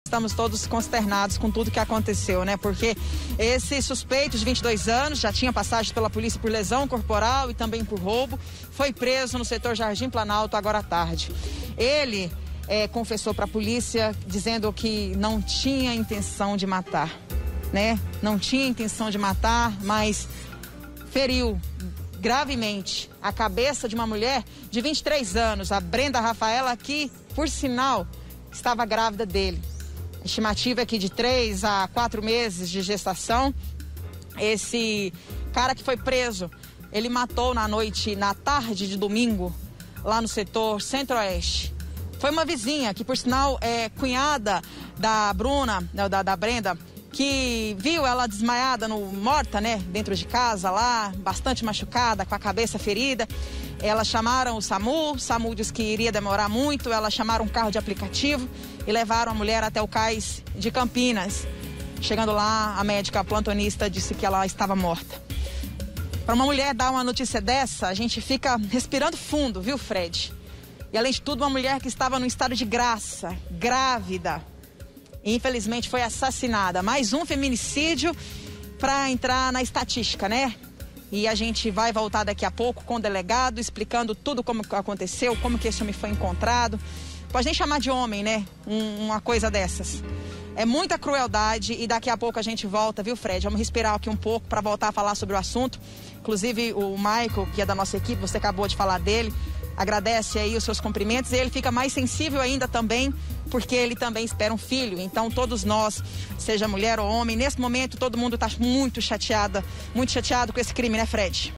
Estamos todos consternados com tudo que aconteceu, né? Porque esse suspeito de 22 anos já tinha passagem pela polícia por lesão corporal e também por roubo. Foi preso no setor Jardim Planalto agora à tarde. Ele confessou para a polícia dizendo que não tinha intenção de matar, né? Não tinha intenção de matar, mas feriu gravemente a cabeça de uma mulher de 23 anos, a Brenda Rafaela, que, por sinal, estava grávida dele. Estimativa aqui de 3 a 4 meses de gestação. Esse cara que foi preso, ele matou na tarde de domingo, lá no setor Centro-Oeste. Foi uma vizinha que, por sinal, é cunhada da Bruna, da Brenda, que viu ela desmaiada, morta, né, dentro de casa lá, bastante machucada, com a cabeça ferida. Elas chamaram o SAMU disse que iria demorar muito, elas chamaram um carro de aplicativo e levaram a mulher até o cais de Campinas. Chegando lá, a médica plantonista disse que ela estava morta. Para uma mulher dar uma notícia dessa, a gente fica respirando fundo, viu, Fred? E além de tudo, uma mulher que estava num estado de graça, grávida, e infelizmente foi assassinada. Mais um feminicídio para entrar na estatística, né? E a gente vai voltar daqui a pouco com o delegado explicando tudo como aconteceu, como que esse homem foi encontrado. Pode nem chamar de homem, né? Uma coisa dessas. É muita crueldade e daqui a pouco a gente volta, viu, Fred? Vamos respirar aqui um pouco para voltar a falar sobre o assunto. Inclusive o Michael, que é da nossa equipe, você acabou de falar dele, agradece aí os seus cumprimentos e ele fica mais sensível ainda também, porque ele também espera um filho. Então todos nós, seja mulher ou homem, nesse momento todo mundo está muito chateado com esse crime, né, Fred?